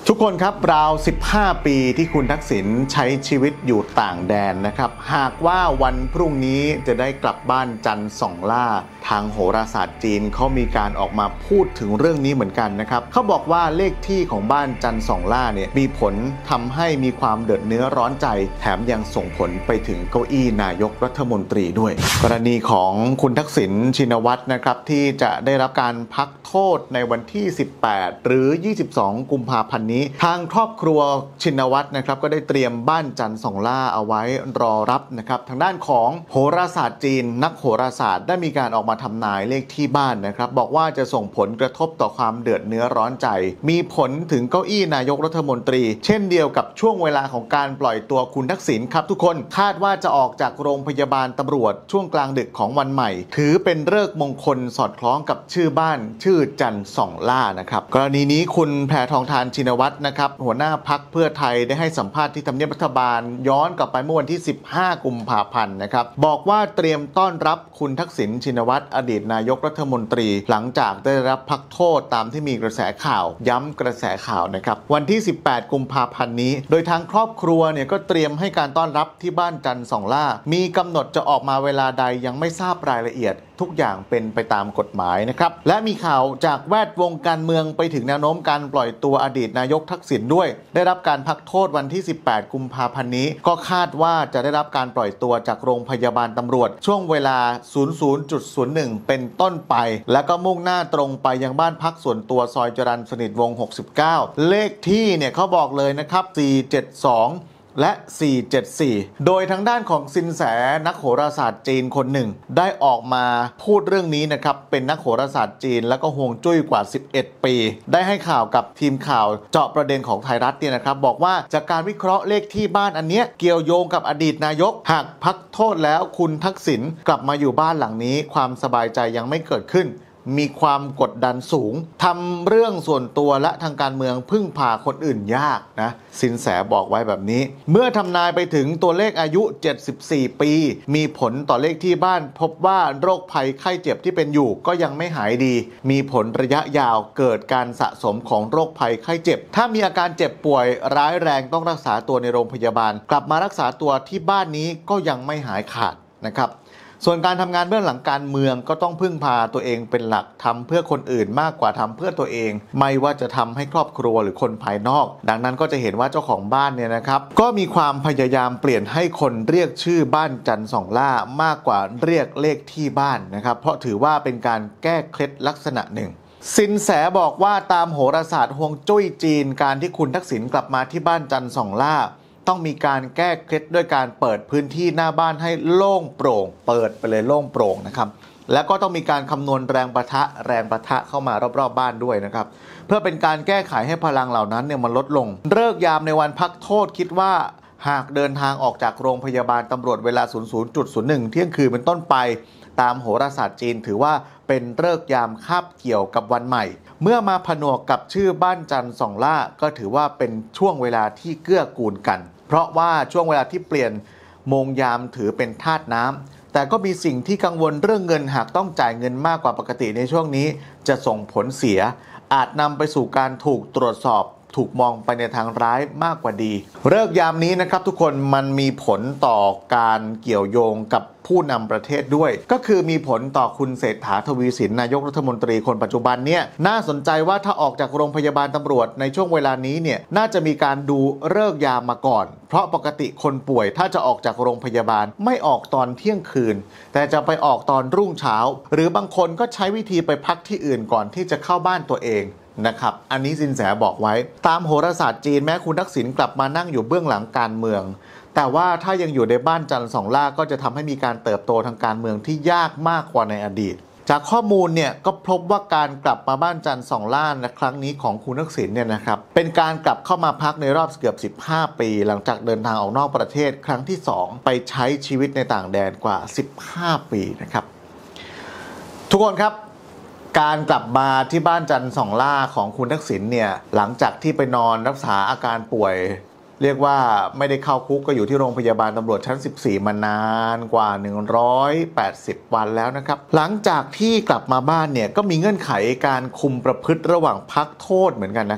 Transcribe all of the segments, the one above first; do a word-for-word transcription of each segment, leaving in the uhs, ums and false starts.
ทุกคนครับราวสิบห้าปีที่คุณทักษิณใช้ชีวิตอยู่ต่างแดนนะครับหากว่าวันพรุ่งนี้จะได้กลับบ้านจันทร์ส่องล่าทางโหราศาสตร์จีนเขามีการออกมาพูดถึงเรื่องนี้เหมือนกันนะครับเขาบอกว่าเลขที่ของบ้านจันทร์ส่องล่าเนี่ยมีผลทำให้มีความเดือดเนื้อร้อนใจแถมยังส่งผลไปถึงเก้าอี้นายกรัฐมนตรีด้วยกรณีของคุณทักษิณชินวัตรนะครับที่จะได้รับการพักโทษในวันที่สิบแปดหรือยี่สิบสองกุมภาพันธ์นี้ทางครอบครัวชินวัตรนะครับก็ได้เตรียมบ้านจันทร์ส่องล่าเอาไว้รอรับนะครับทางด้านของโหราศาสตร์จีนนักโหราศาสตร์ได้มีการออกมาทำนายเลขที่บ้านนะครับบอกว่าจะส่งผลกระทบต่อความเดือดเนื้อร้อนใจมีผลถึงเก้าอี้นายกรัฐมนตรีเช่นเดียวกับช่วงเวลาของการปล่อยตัวคุณทักษิณครับทุกคนคาดว่าจะออกจากโรงพยาบาลตำรวจช่วงกลางดึกของวันใหม่ถือเป็นฤกษ์มงคลสอดคล้องกับชื่อบ้านชื่อจันทร์ส่องล่านะครับกรณีนี้คุณแพทองธารชินวัตรนะครับหัวหน้าพรรคเพื่อไทยได้ให้สัมภาษณ์ที่ทำเนียบรัฐบาลย้อนกลับไปเมื่อวันที่สิบห้ากุมภาพันธ์นะครับบอกว่าเตรียมต้อนรับคุณทักษิณชินวัตรอดีตนายกรัฐมนตรีหลังจากได้รับพักโทษตามที่มีกระแสข่าวย้ำกระแสข่าวนะครับวันที่สิบแปดกุมภาพันธ์นี้โดยทางครอบครัวเนี่ยก็เตรียมให้การต้อนรับที่บ้านจันทร์ส่องล่ามีกำหนดจะออกมาเวลาใดยังไม่ทราบรายละเอียดทุกอย่างเป็นไปตามกฎหมายนะครับและมีข่าวจากแวดวงการเมืองไปถึงแนวโน้มการปล่อยตัวอดีตนายกทักษิณด้วยได้รับการพักโทษวันที่สิบแปดกุมภาพันธ์นี้ก็คาดว่าจะได้รับการปล่อยตัวจากโรงพยาบาลตำรวจช่วงเวลา ศูนย์ ศูนย์ ศูนย์ หนึ่ง เป็นต้นไปแล้วก็มุ่งหน้าตรงไปยังบ้านพักส่วนตัวซอยจรัญสนิทวงศ์หกสิบเก้าเลขที่เนี่ยเขาบอกเลยนะครับสี่เจ็ดสองและสี่เจ็ดสี่โดยทางด้านของซินแสนักโหราศาสตร์จีนคนหนึ่งได้ออกมาพูดเรื่องนี้นะครับเป็นนักโหราศาสตร์จีนแล้วก็ฮวงจุ้ยกว่าสิบเอ็ดปีได้ให้ข่าวกับทีมข่าวเจาะประเด็นของไทยรัฐเนี่ยนะครับบอกว่าจากการวิเคราะห์เลขที่บ้านอันเนี้ยเกี่ยวโยงกับอดีตนายกหากพักโทษแล้วคุณทักษิณกลับมาอยู่บ้านหลังนี้ความสบายใจยังไม่เกิดขึ้นมีความกดดันสูงทำเรื่องส่วนตัวและทางการเมืองพึ่งพาคนอื่นยากนะสินแสบอกไว้แบบนี้เมื่อทำนายไปถึงตัวเลขอายุเจ็ดสิบสี่ปีมีผลต่อเลขที่บ้านพบว่าโรคภัยไข้เจ็บที่เป็นอยู่ก็ยังไม่หายดีมีผลระยะยาวเกิดการสะสมของโรคภัยไข้เจ็บถ้ามีอาการเจ็บป่วยร้ายแรงต้องรักษาตัวในโรงพยาบาลกลับมารักษาตัวที่บ้านนี้ก็ยังไม่หายขาดนะครับส่วนการทำงานเบื้องหลังการเมืองก็ต้องพึ่งพาตัวเองเป็นหลักทำเพื่อคนอื่นมากกว่าทำเพื่อตัวเองไม่ว่าจะทำให้ครอบครัวหรือคนภายนอกดังนั้นก็จะเห็นว่าเจ้าของบ้านเนี่ยนะครับก็มีความพยายามเปลี่ยนให้คนเรียกชื่อบ้านจันทร์ส่องล่ามากกว่าเรียกเลขที่บ้านนะครับเพราะถือว่าเป็นการแก้เคล็ดลักษณะหนึ่งสินแสบอกว่าตามโหราศาสตร์ฮวงจุ้ยจีนการที่คุณทักษิณกลับมาที่บ้านจันทร์ส่องล่าต้องมีการแก้เคล็ดด้วยการเปิดพื้นที่หน้าบ้านให้โล่งโปร่งเปิดไปเลยโล่งโปร่งนะครับแล้วก็ต้องมีการคำนวณแรงปะทะแรงปะทะเข้ามารอบๆบ้านด้วยนะครับเพื่อเป็นการแก้ไขให้พลังเหล่านั้นเนี่ยมันลดลงฤกษ์ยามในวันพักโทษคิดว่าหากเดินทางออกจากโรงพยาบาลตำรวจเวลา ศูนย์ ศูนย์ ศูนย์ หนึ่ง เที่ยงคืนเป็นต้นไปตามโหราศาสตร์จีนถือว่าเป็นฤกษ์ยามคาบเกี่ยวกับวันใหม่เมื่อมาผนวกกับชื่อบ้านจันทร์ส่องล่าก็ถือว่าเป็นช่วงเวลาที่เกื้อกูลกันเพราะว่าช่วงเวลาที่เปลี่ยนโมงยามถือเป็นธาตุน้ำแต่ก็มีสิ่งที่กังวลเรื่องเงินหากต้องจ่ายเงินมากกว่าปกติในช่วงนี้จะส่งผลเสียอาจนำไปสู่การถูกตรวจสอบถูกมองไปในทางร้ายมากกว่าดีฤกษ์ยามนี้นะครับทุกคนมันมีผลต่อการเกี่ยวโยงกับผู้นำประเทศด้วยก็คือมีผลต่อคุณเศรษฐาทวีสินนายกรัฐมนตรีคนปัจจุบันเนี่ยน่าสนใจว่าถ้าออกจากโรงพยาบาลตำรวจในช่วงเวลานี้เนี่ยน่าจะมีการดูฤกษ์ยามมาก่อนเพราะปกติคนป่วยถ้าจะออกจากโรงพยาบาลไม่ออกตอนเที่ยงคืนแต่จะไปออกตอนรุ่งเช้าหรือบางคนก็ใช้วิธีไปพักที่อื่นก่อนที่จะเข้าบ้านตัวเองนะครับอันนี้สินแสบอกไว้ตามโหราศาสตร์จีนแม้คุณทักษิณกลับมานั่งอยู่เบื้องหลังการเมืองแต่ว่าถ้ายังอยู่ในบ้านจันทร์ส่องล่าก็จะทำให้มีการเติบโตทางการเมืองที่ยากมากกว่าในอดีตจากข้อมูลเนี่ยก็พบว่าการกลับมาบ้านจันทร์ส่องล่าในครั้งนี้ของคุณทักษิณเนี่ยนะครับเป็นการกลับเข้ามาพักในรอบเกือบสิบห้าปีหลังจากเดินทางออกนอกประเทศครั้งที่สองไปใช้ชีวิตในต่างแดนกว่าสิบห้าปีนะครับทุกคนครับการกลับมาที่บ้านจันทร์ส่องล่าของคุณทักษิณเนี่ยหลังจากที่ไปนอนรักษาอาการป่วยเรียกว่าไม่ได้เข้าคุกก็อยู่ที่โรงพยาบาลตำรวจชั้นสิบสี่มานานกว่าหนึ่งร้อยแปดสิบวันแล้วนะครับหลังจากที่กลับมาบ้านเนี่ยก็มีเงื่อนไขการคุมประพฤติระหว่างพักโทษเหมือนกันนะครับ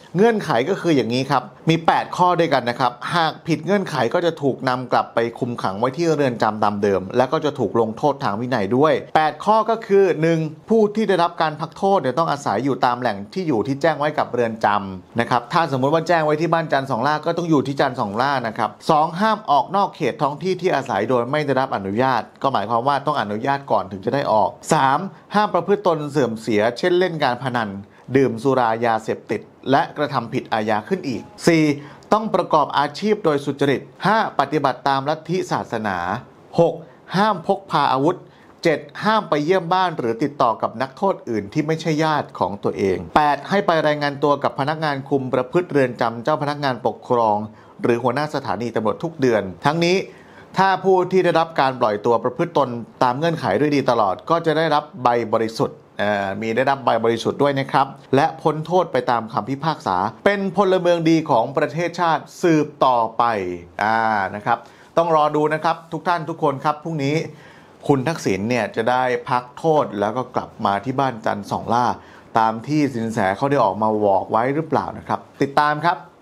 เงื่อนไขก็คืออย่างนี้ครับมีแปดข้อด้วยกันนะครับหากผิดเงื่อนไขก็จะถูกนำกลับไปคุมขังไว้ที่เรือนจำตามเดิมและก็จะถูกลงโทษทางวินัยด้วยแปดข้อก็คือ หนึ่ง ผู้ที่ได้รับการพักโทษเนี่ยต้องอาศัยอยู่ตามแหล่งที่อยู่ที่แจ้งไว้กับเรือนจำนะครับถ้าสมมุติว่าแจ้งไว้ที่บ้านจันทร์สองล่าก็ต้องอยู่ที่จันทร์สองล่านะครับสองห้ามออกนอกเขตท้องที่ที่อาศัยโดยไม่ได้รับอนุญาตก็หมายความว่าต้องอนุญาตก่อนถึงจะได้ออกสามห้ามประพฤติตนเสื่อมเสียเช่นเล่นการพนันดื่มสุรายาเสพติดและกระทำผิดอาญาขึ้นอีก สี่ ต้องประกอบอาชีพโดยสุจริต ห้า ปฏิบัติตามลัทธิศาสนา หก ห้ามพกพาอาวุธ เจ็ด ห้ามไปเยี่ยมบ้านหรือติดต่อกับนักโทษอื่นที่ไม่ใช่ญาติของตัวเอง แปด ให้ไปรายงานตัวกับพนักงานคุมประพฤติเรือนจำเจ้าพนักงานปกครองหรือหัวหน้าสถานีตำรวจทุกเดือนทั้งนี้ถ้าผู้ที่ได้รับการปล่อยตัวประพฤติตนตามเงื่อนไขด้วยดีตลอดก็จะได้รับใบบริสุทธิ์มีได้รับใบบริสุทธิ์ด้วยนะครับและพ้นโทษไปตามคำพิพากษาเป็นพลเมืองดีของประเทศชาติสืบต่อไปอ่านะครับต้องรอดูนะครับทุกท่านทุกคนครับพรุ่งนี้คุณทักษิณเนี่ยจะได้พักโทษแล้วก็กลับมาที่บ้านจันทร์สองล่าตามที่สินแสเขาได้ออกมาบอกไว้หรือเปล่านะครับติดตามครับ